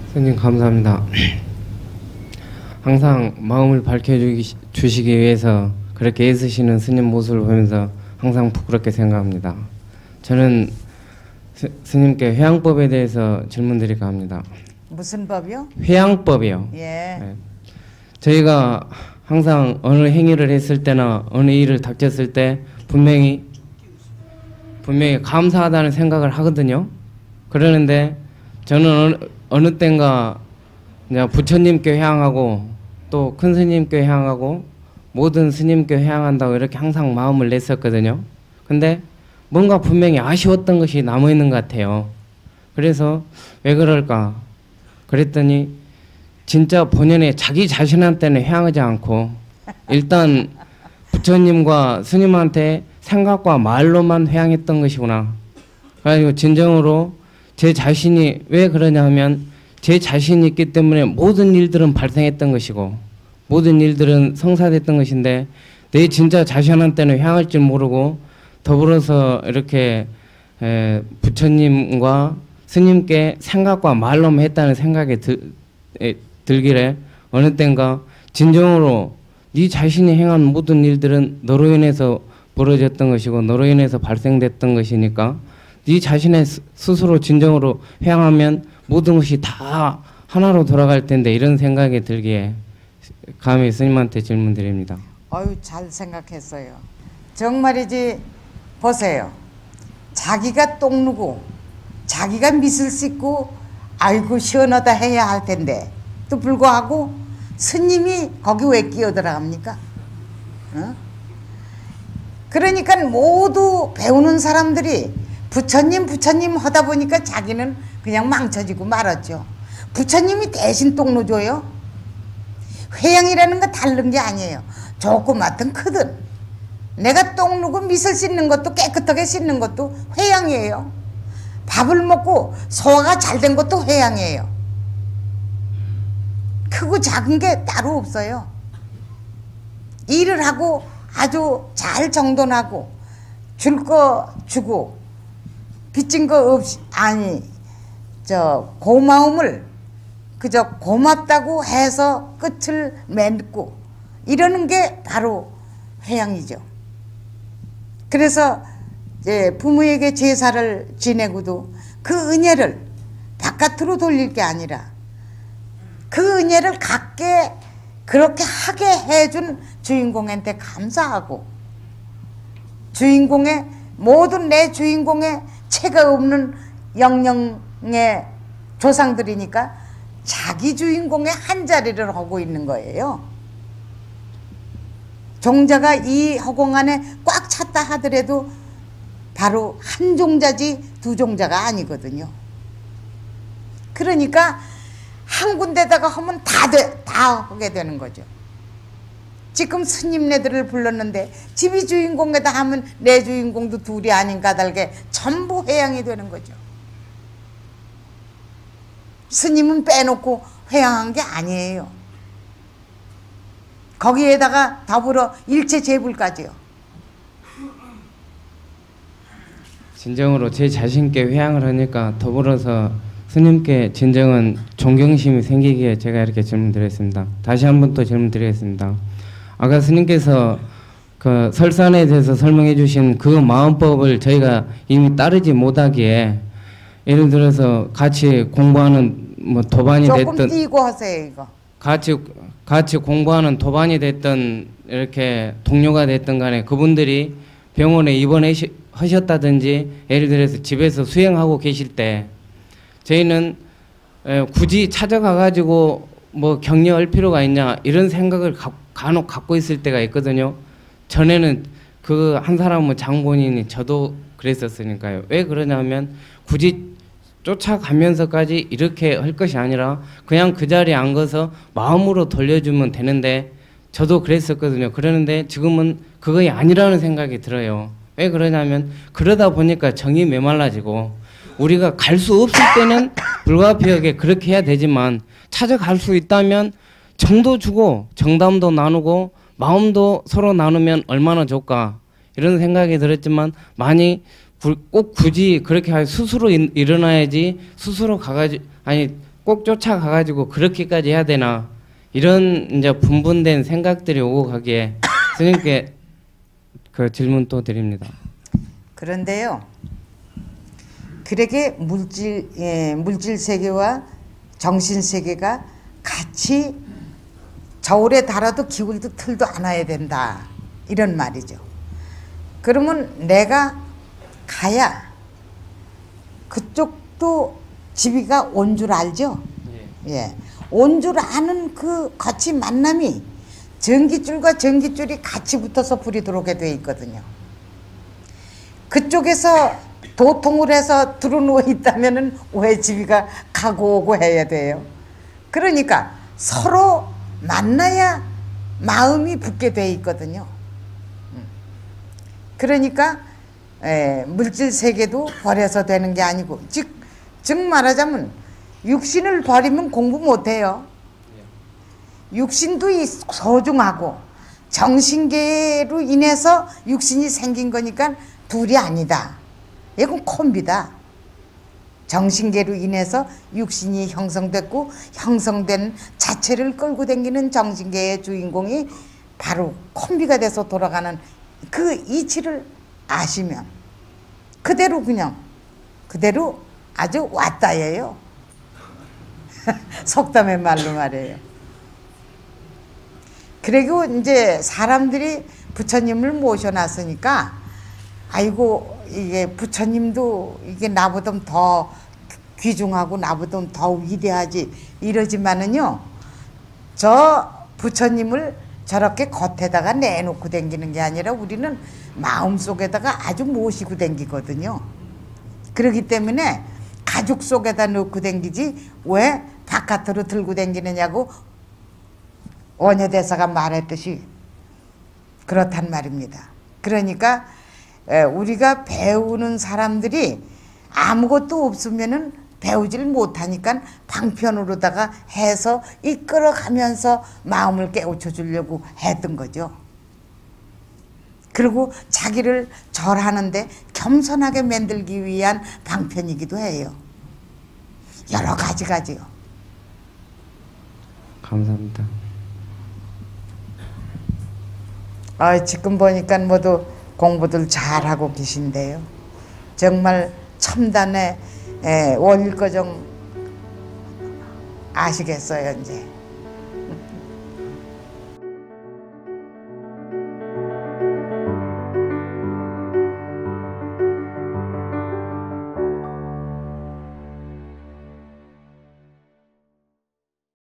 스님 감사합니다. 항상 마음을 밝혀주시기 위해서 그렇게 애쓰시는 스님 모습을 보면서 항상 부끄럽게 생각합니다. 저는 스님께 회양법에 대해서 질문드릴까 합니다. 무슨 법이요? 회양법이요. 예. 네. 저희가 항상 어느 행위를 했을 때나 어느 일을 닥쳤을 때 분명히 감사하다는 생각을 하거든요. 그러는데 저는 어느 땐가 그냥 부처님께 회양하고 또 큰 스님께 회양하고 모든 스님께 회양한다고 이렇게 항상 마음을 냈었거든요. 근데 뭔가 분명히 아쉬웠던 것이 남아있는 것 같아요. 그래서 왜 그럴까? 그랬더니 진짜 본연의 자기 자신한테는 회양하지 않고 일단 부처님과 스님한테 생각과 말로만 회양했던 것이구나. 그래가지고 진정으로 제 자신이 왜 그러냐 하면 제 자신이 있기 때문에 모든 일들은 발생했던 것이고 모든 일들은 성사됐던 것인데 내 진짜 자신한테는 회양할 줄 모르고 더불어서 이렇게 부처님과 스님께 생각과 말로만 했다는 생각이 들기래 어느 땐가 진정으로 네 자신이 행한 모든 일들은 너로 인해서 벌어졌던 것이고 너로 인해서 발생됐던 것이니까 네 자신의 스스로 진정으로 회양하면 모든 것이 다 하나로 돌아갈 텐데 이런 생각이 들기에 감히 스님한테 질문드립니다. 어유 잘 생각했어요. 정말이지 보세요. 자기가 똥 누고 자기가 미술 씻고 아이고 시원하다 해야 할 텐데 또 불구하고 스님이 거기 왜 끼어들어갑니까? 어? 그러니까 모두 배우는 사람들이 부처님 하다 보니까 자기는 그냥 망쳐지고 말았죠. 부처님이 대신 똥 누줘요. 회양이라는 거 다른 게 아니에요. 조그맣든 크든 내가 똥 누고 미술 씻는 것도 깨끗하게 씻는 것도 회양이에요. 밥을 먹고 소화가 잘 된 것도 회양이에요. 크고 작은 게 따로 없어요. 일을 하고 아주 잘 정돈하고 줄 거 주고 빚진 거 없이 고마움을 그저 고맙다고 해서 끝을 맺고 이러는 게 바로 회양이죠. 그래서 이제 부모에게 제사를 지내고도 그 은혜를 바깥으로 돌릴 게 아니라 그 은혜를 갖게 그렇게 하게 해준 주인공한테 감사하고 주인공의 모든 내 주인공의 체가 없는 영령의 조상들이니까 자기 주인공의 한 자리를 하고 있는 거예요. 종자가 이 허공 안에 꽉 찼다 하더라도 바로 한 종자지 두 종자가 아니거든요. 그러니까 한 군데다가 하면 다 하게 되는 거죠. 지금 스님네들을 불렀는데 집이 주인공에다 하면 내 주인공도 둘이 아닌 까닭에 전부 회양이 되는 거죠. 스님은 빼놓고 회양한 게 아니에요. 거기에다가 더불어 일체 제불까지요. 진정으로 제 자신께 회양을 하니까 더불어서 스님께 진정한 존경심이 생기기에 제가 이렇게 질문드렸습니다. 다시 한 번 또 질문드리겠습니다. 아까 스님께서 그 설산에 대해서 설명해 주신 그 마음법을 저희가 이미 따르지 못하기에 예를 들어서 같이 공부하는 뭐 도반이 됐든 조금 띄고 하세요 이거. 같이 공부하는 도반이 됐든 이렇게 동료가 됐든 간에 그분들이 병원에 입원하셨다든지 예를 들어서 집에서 수행하고 계실 때 저희는 굳이 찾아가 가지고 뭐 격려할 필요가 있냐 이런 생각을 간혹 갖고 있을 때가 있거든요. 전에는 그 한 사람은 장본인이 저도 그랬었으니까요. 왜 그러냐면 굳이 쫓아가면서까지 이렇게 할 것이 아니라 그냥 그 자리에 앉아서 마음으로 돌려주면 되는데 저도 그랬었거든요. 그러는데 지금은 그거 아니라는 생각이 들어요. 왜 그러냐면 그러다 보니까 정이 메말라지고 우리가 갈 수 없을 때는 불가피하게 그렇게 해야 되지만 찾아갈 수 있다면 정도 주고 정담도 나누고 마음도 서로 나누면 얼마나 좋을까 이런 생각이 들었지만 많이 꼭 굳이 그렇게 스스로 일어나야지 스스로 가가지고 꼭 쫓아가가지고 그렇게까지 해야 되나 이런 이제 분분된 생각들이 오고 가기에 스님께 그 질문 또 드립니다. 그런데요, 그렇게 물질 세계와 정신 세계가 같이 저울에 달아도 기울도 틀도 않아야 된다 이런 말이죠. 그러면 내가 가야 그쪽도 지비가 온 줄 알죠? 예. 온 줄 아는 그 같이 만남이 전기줄과 전기줄이 같이 붙어서 불이 들어오게 돼 있거든요. 그쪽에서 도통을 해서 들어누워 있다면은 왜 지비가 가고 오고 해야 돼요? 그러니까 서로 만나야 마음이 붙게 돼 있거든요. 그러니까 물질 세계도 버려서 되는 게 아니고 즉 말하자면 육신을 버리면 공부 못해요. 육신도 소중하고 정신계로 인해서 육신이 생긴 거니까 둘이 아니다. 이건 콤비다. 정신계로 인해서 육신이 형성됐고 형성된 자체를 끌고 다니는 정신계의 주인공이 바로 콤비가 돼서 돌아가는 그 이치를 아시면 그대로 아주 왔다예요. 속담의 말로 말해요. 그리고 이제 사람들이 부처님을 모셔놨으니까 아이고 이게 부처님도 이게 나보다 더 귀중하고 나보다 더 위대하지 이러지만은요, 저 부처님을 저렇게 겉에다가 내놓고 다니는 게 아니라 우리는 마음속에다가 아주 모시고 다니거든요. 그렇기 때문에 가죽 속에다 넣고 다니지 왜 바깥으로 들고 다니느냐고 원효대사가 말했듯이 그렇단 말입니다. 그러니까 우리가 배우는 사람들이 아무것도 없으면은 배우질 못하니까 방편으로다가 해서 이끌어가면서 마음을 깨우쳐 주려고 했던 거죠. 그리고 자기를 절하는데 겸손하게 만들기 위한 방편이기도 해요. 여러 가지요. 감사합니다. 지금 보니까 모두 공부들 잘하고 계신데요. 정말 첨단의 원일거정 아시겠어요, 이제.